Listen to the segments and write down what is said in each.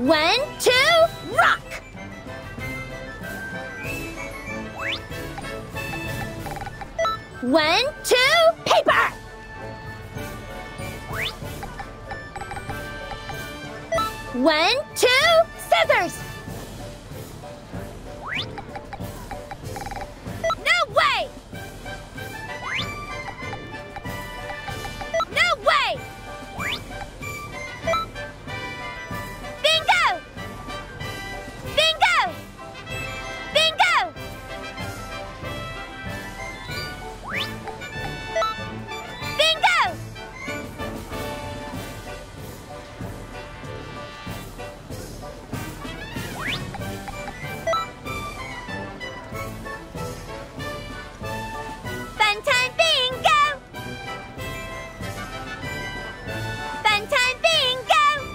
1, 2, rock! One, two, paper! One, two, scissors! No way! No way! Bingo! Bingo! Bingo! Bingo! Fun time bingo! Fun time bingo!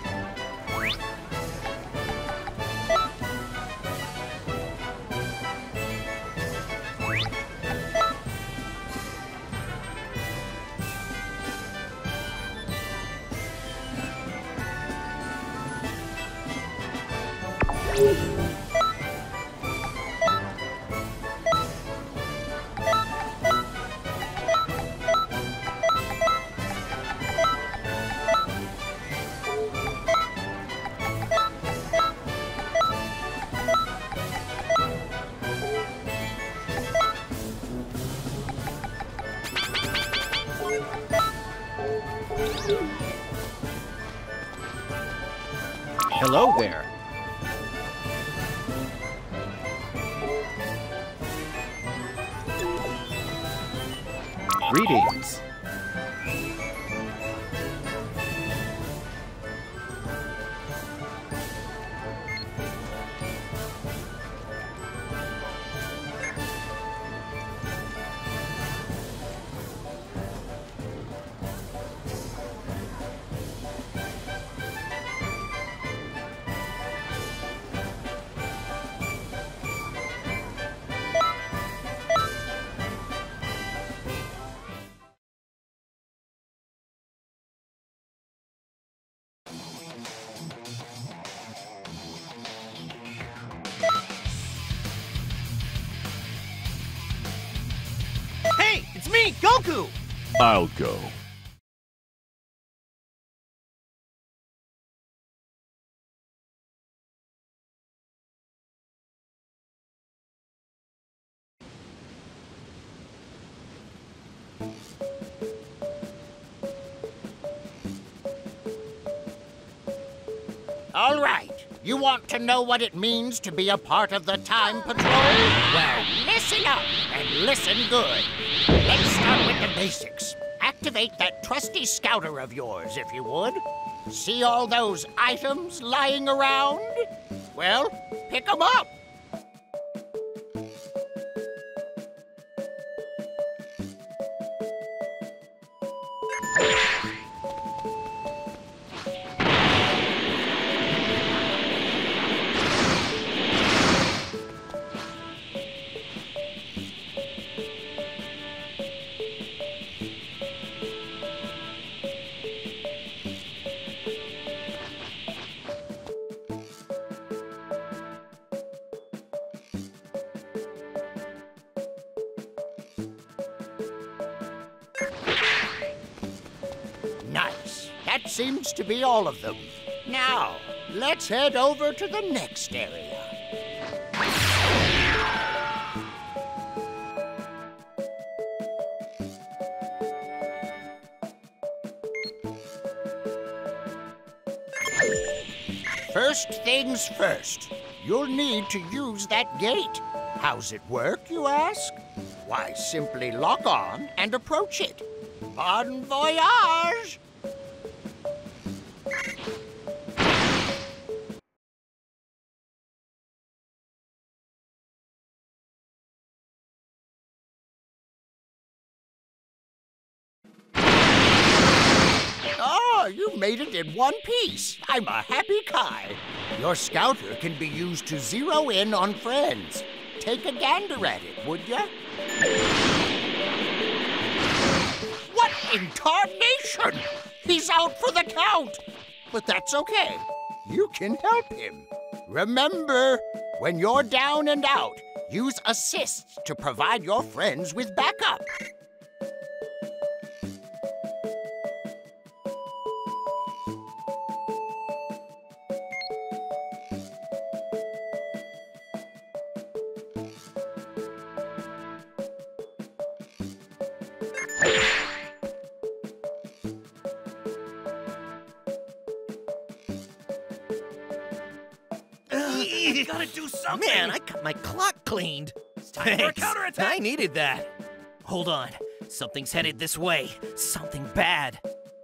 Hello there. Greetings. Hey, it's me, Goku! I'll go. All right. You want to know what it means to be a part of the Time Patrol? Well, listen up and listen good. Let's start with the basics. Activate that trusty scouter of yours, if you would. See all those items lying around? Well, pick them up. Nice. That seems to be all of them. Now, let's head over to the next area. First things first, you'll need to use that gate. How's it work, you ask? Why, simply lock on and approach it. Bon voyage! Oh, you made it in one piece. I'm a happy Kai. Your scouter can be used to zero in on friends. Take a gander at it, would ya? What in tarnation? He's out for the count. But that's okay. you can help him. Remember, when you're down and out, use assists to provide your friends with backup. Gotta do something! Man, I got my clock cleaned. It's time for a counterattack! I needed that. Hold on. Something's headed this way. Something bad.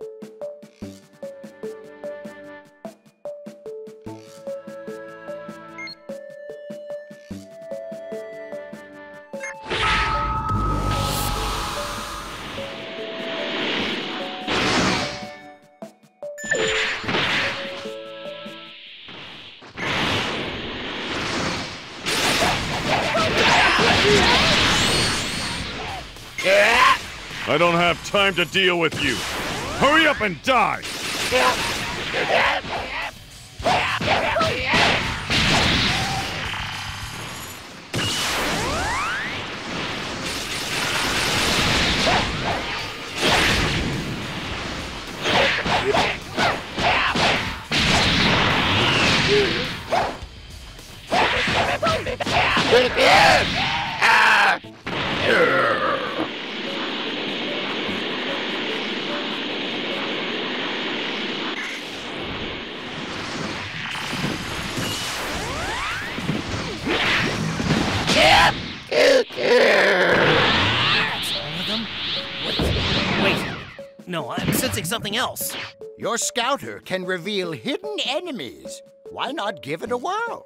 I don't have time to deal with you. Hurry up and die! No, I'm sensing something else. Your scouter can reveal hidden enemies. Why not give it a whirl?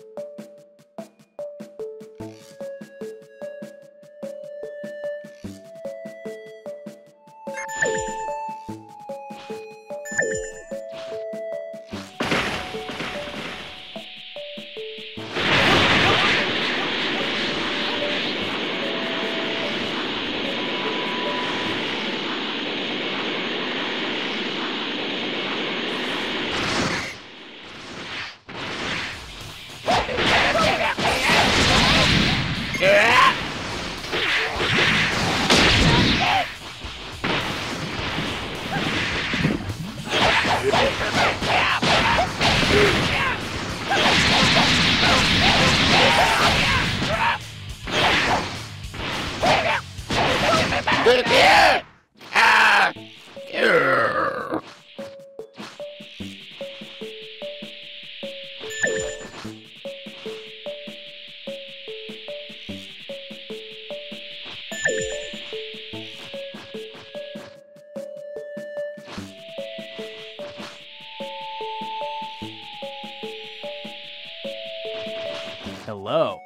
Hello.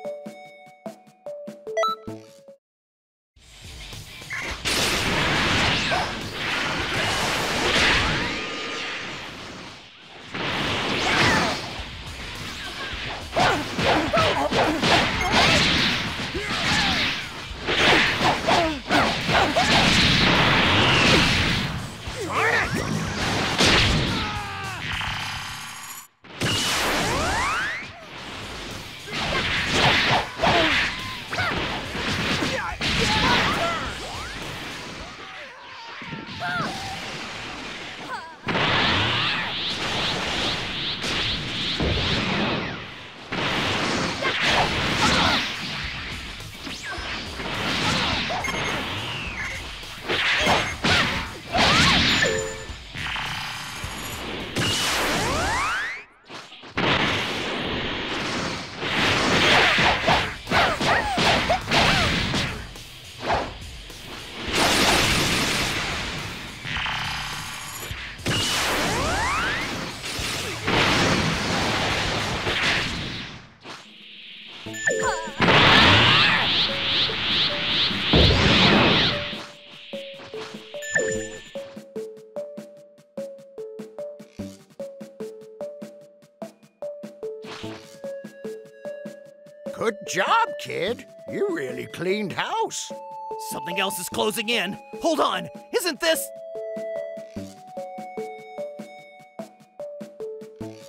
Good job, kid. You really cleaned house. Something else is closing in. Hold on. Isn't this...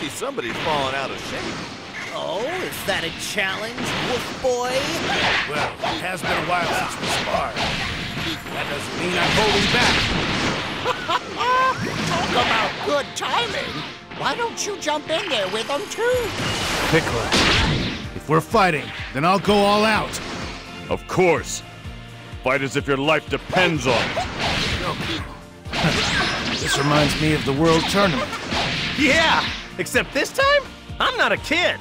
see somebody's falling out of shape. Oh, is that a challenge, Wolf Boy? Well, it has been a while since we sparred. That doesn't mean I'm holding back. Talk about good timing. Why don't you jump in there with them, too? Piccolo, if we're fighting, then I'll go all out. Of course. Fight as if your life depends on it. This reminds me of the World Tournament. Yeah, except this time, I'm not a kid.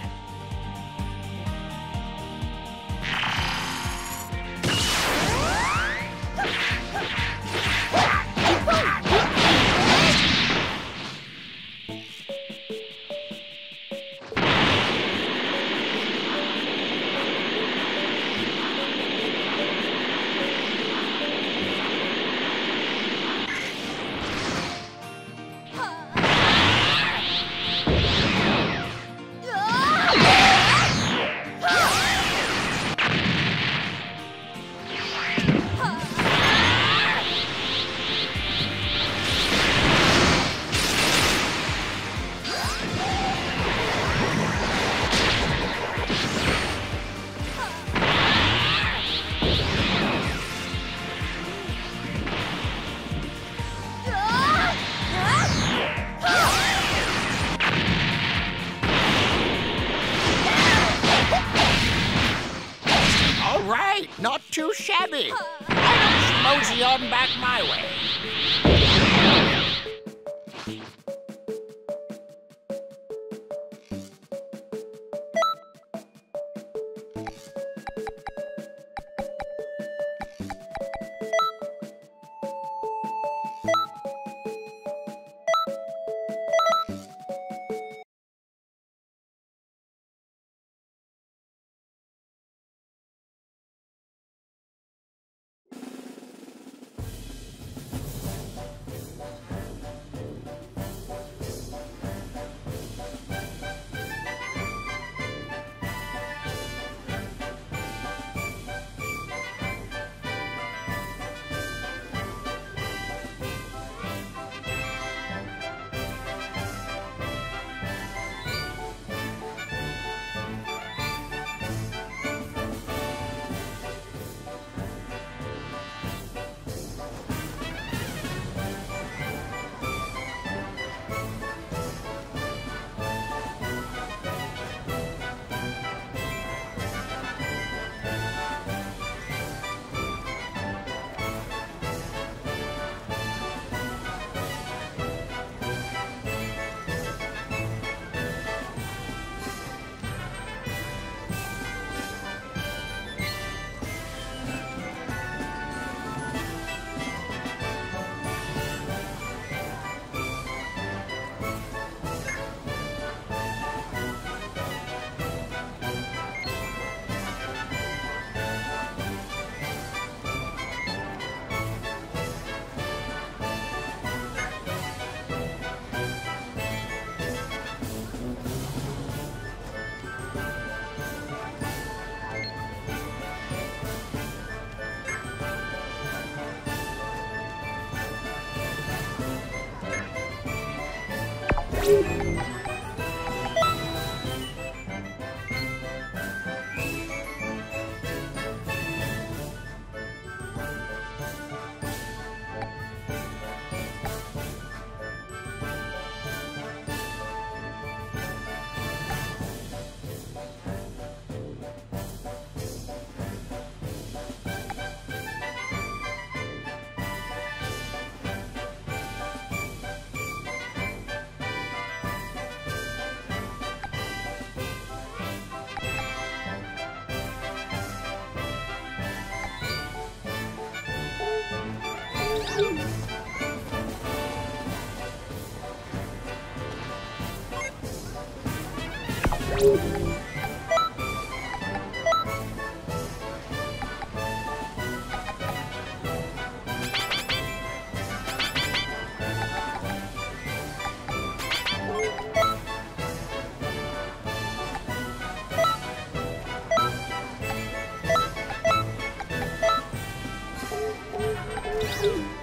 Not too shabby. Why don't you mosey on back my way?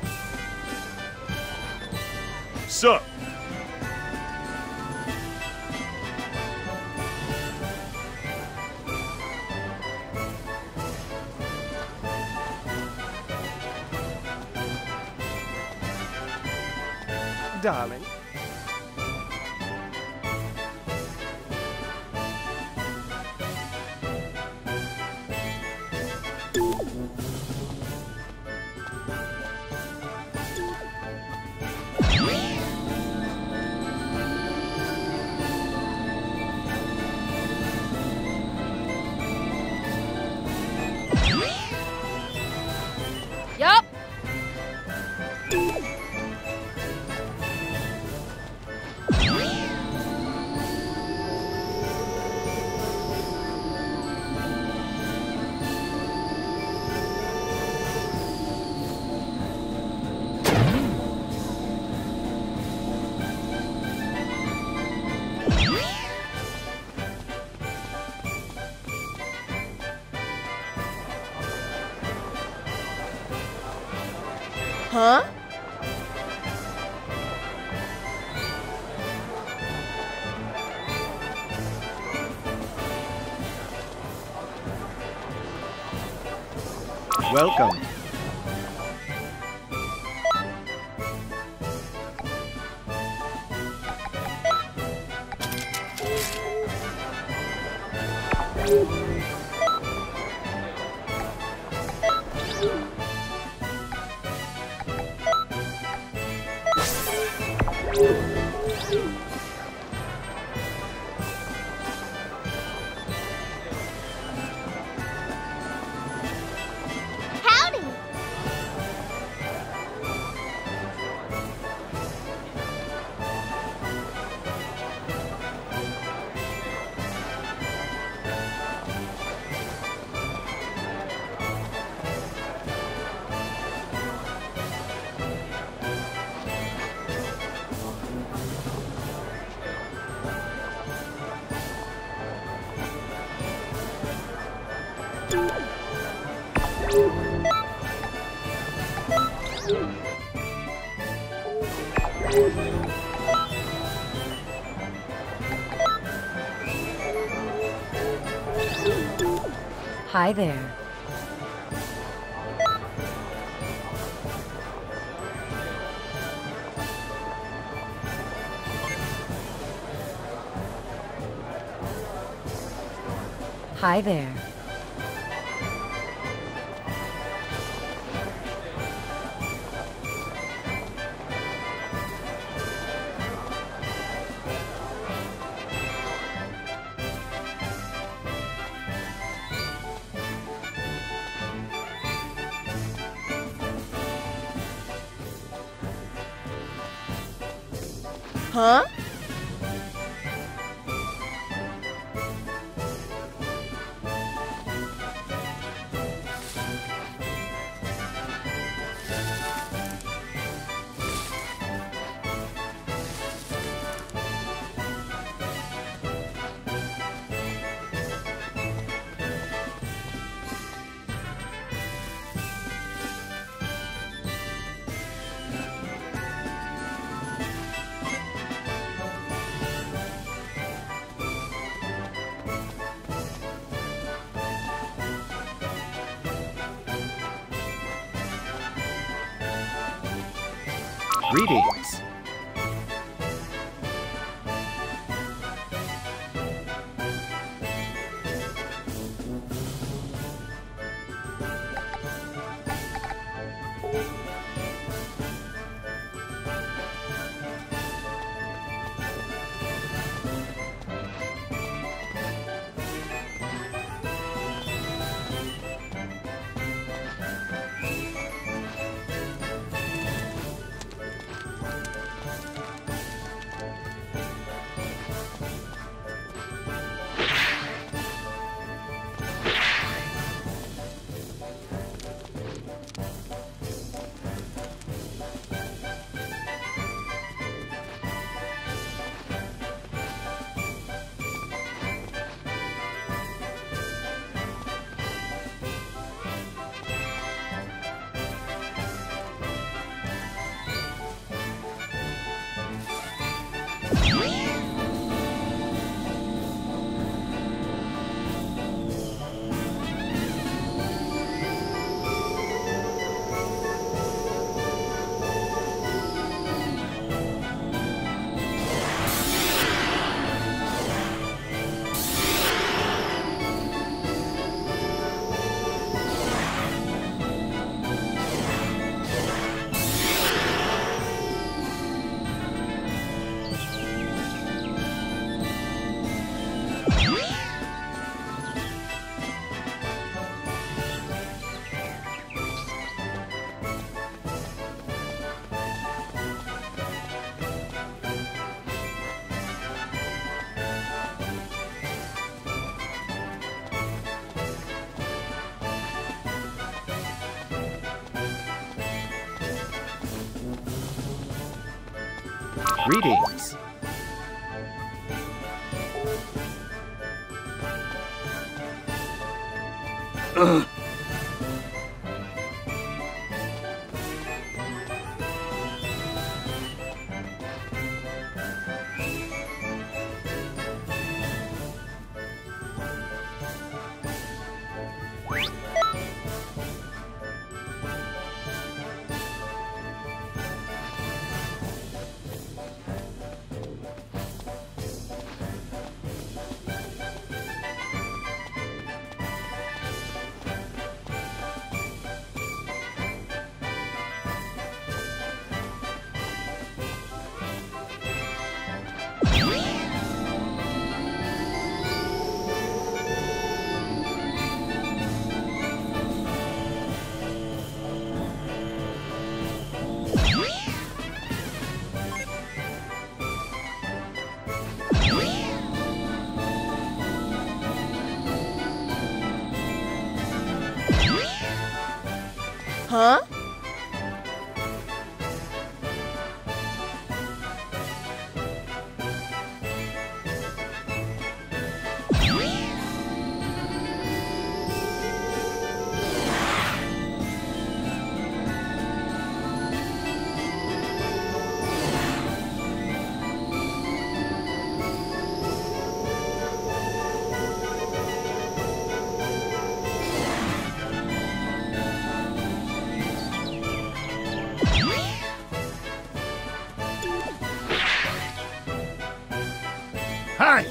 Sup? darling. Yup. Huh? Welcome. Howdy. Hi there. Hi there. Huh? Greetings. Greetings. Huh? Hi!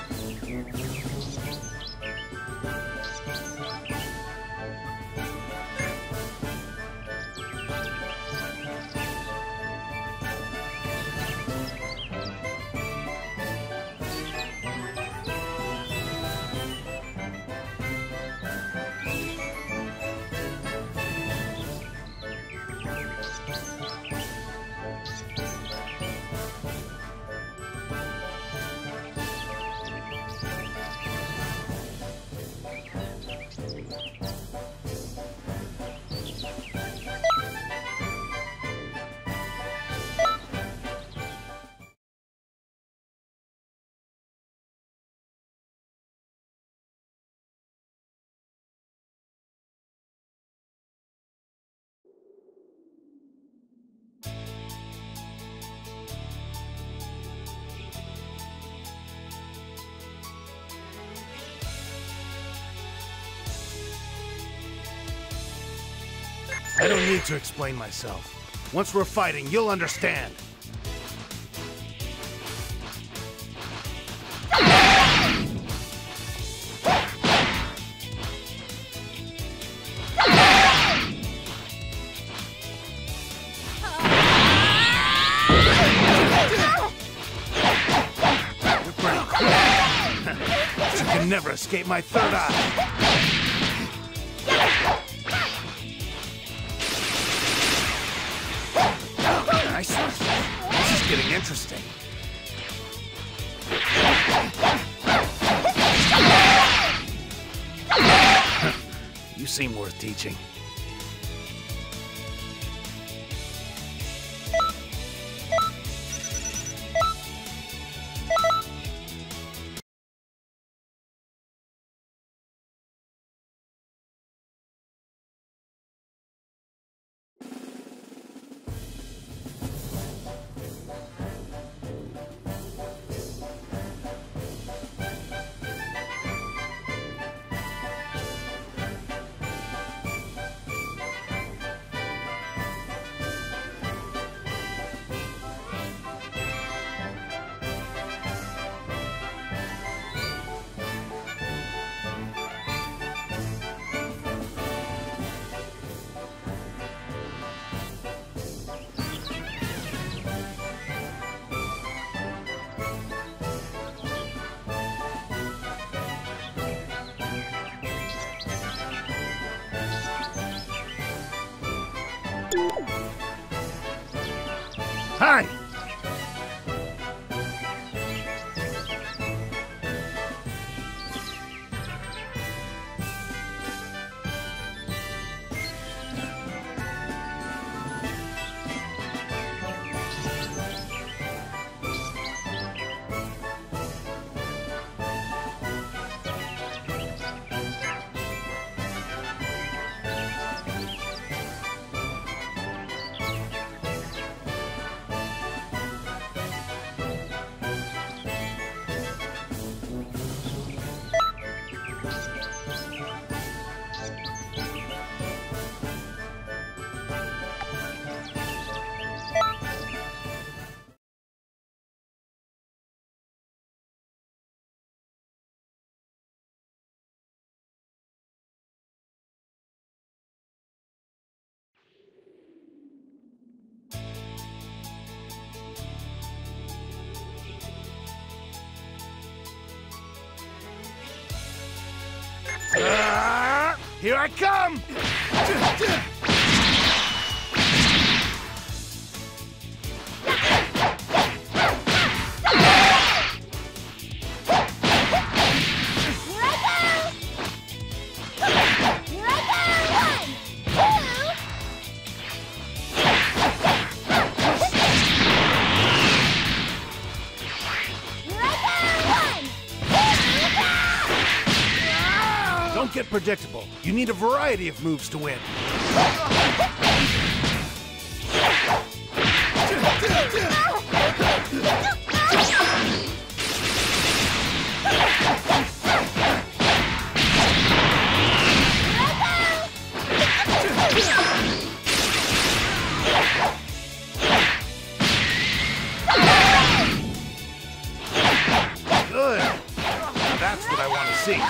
I don't need to explain myself. Once we're fighting, you'll understand. You're pretty quick. But you can never escape my third eye. Nice one. This is getting interesting. You seem worth teaching. Hi! Here I come! Don't get predictable. You need a variety of moves to win. Good. Now that's what I want to see.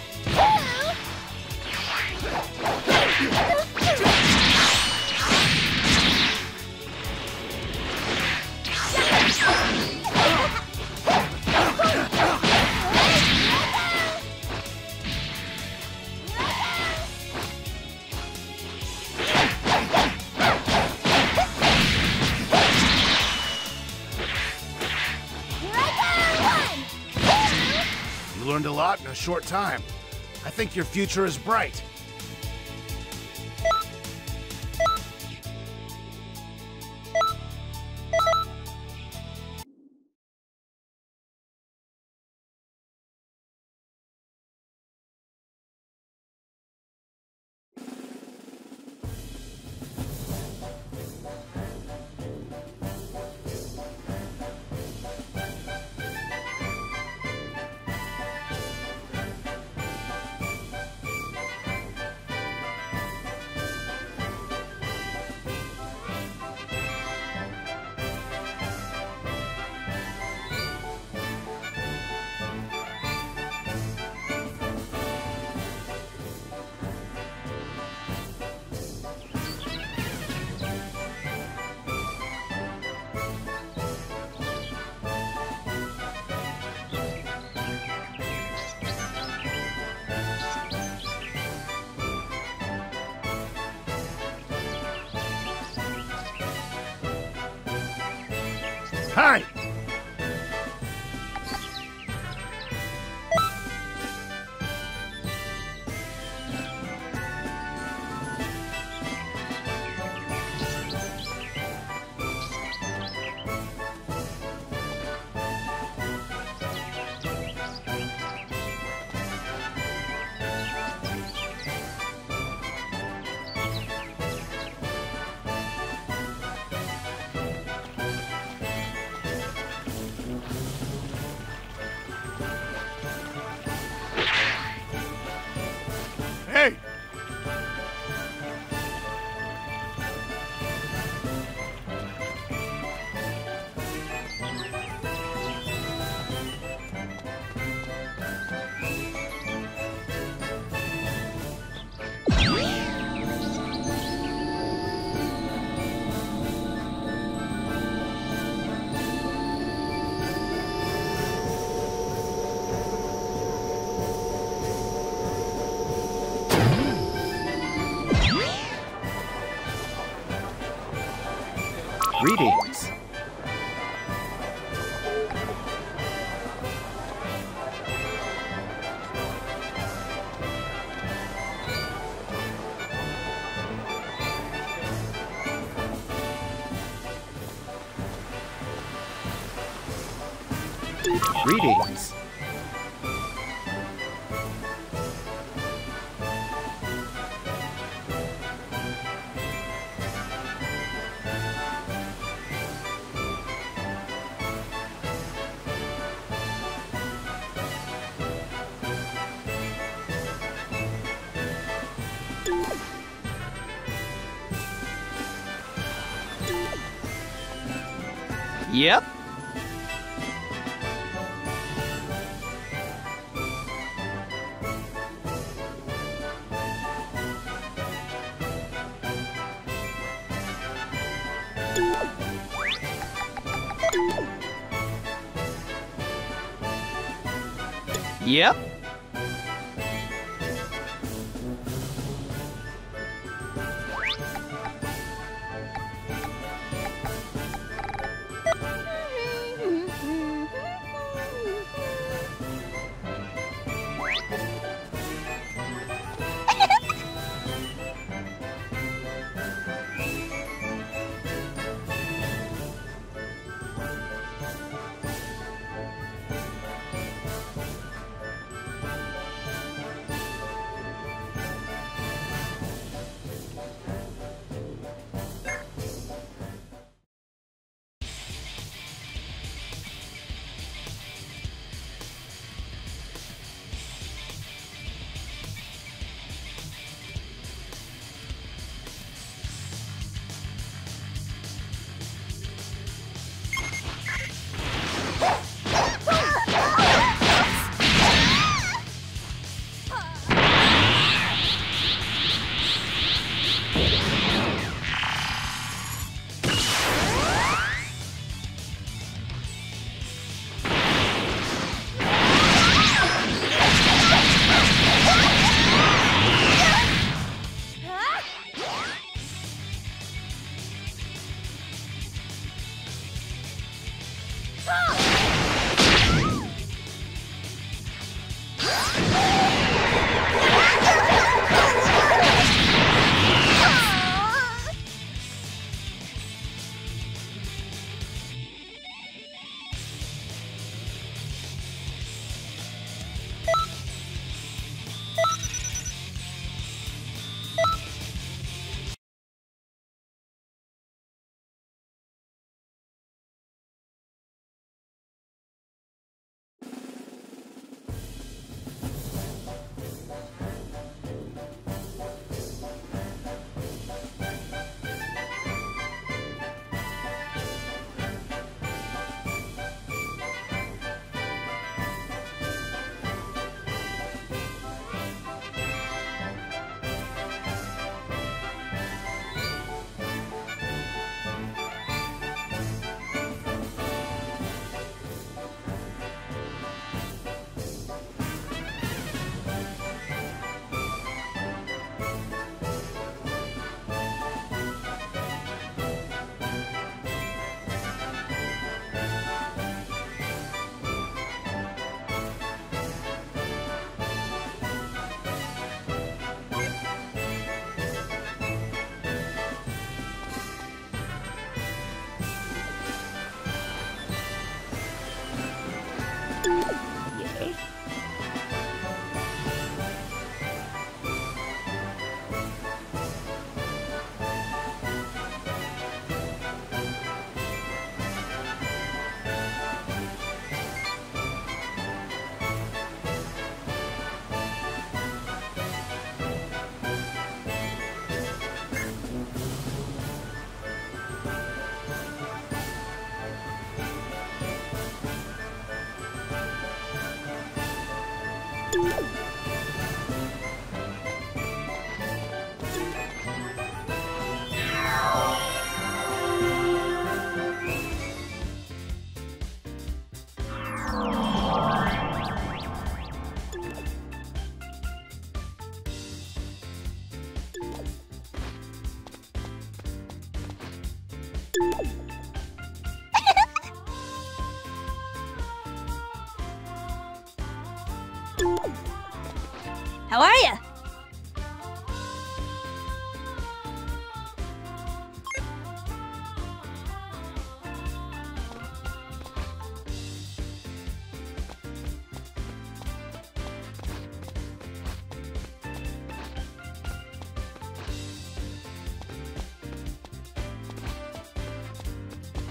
You learned a lot in a short time. I think your future is bright. Hi! Hey! Greetings. Greetings. Yep. Yep. How are ya?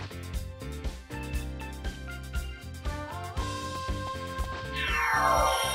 Yeah.